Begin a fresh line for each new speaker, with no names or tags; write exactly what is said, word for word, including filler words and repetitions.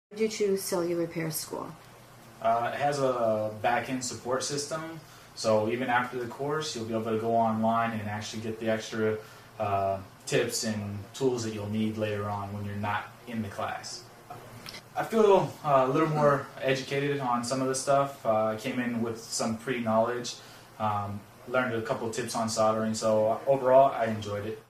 Did you choose Cellular Repair School?
Uh, it has a back-end support system, so even after the course, you'll be able to go online and actually get the extra uh, tips and tools that you'll need later on when you're not in the class. I feel uh, a little more educated on some of the stuff. Uh, I came in with some pre-knowledge, um, learned a couple of tips on soldering, so overall I enjoyed it.